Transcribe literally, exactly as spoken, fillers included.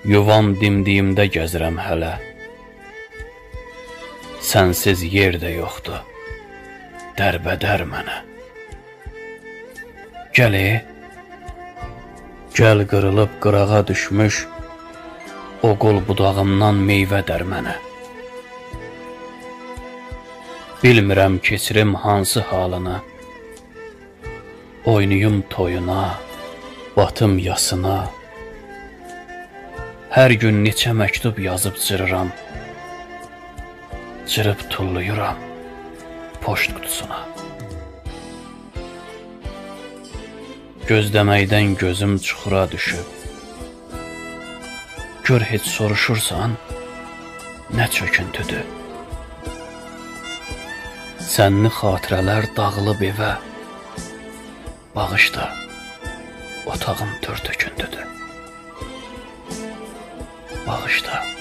Yuvam dimdiyimdə gəzirəm hələ. Sənsiz yer də yoxdur, dərbədər mənə. Gəl e, gəl qırılıb qırağa düşmüş, o qol budağımdan meyvə dər mənə. Bilmirəm keçirim hansı halına, oynayım toyuna, batım yasına. Hər gün neçə məktub yazıb cırıram, cırıb tulluyuram poçt qutusuna. Gözləməkdən gözüm çuxura düşüb, gör heç soruşursan, nə çöküntüdür. Sənli xatirələr dağılıb evə, bağışda, otağım tör töküntüdür. Bağışda.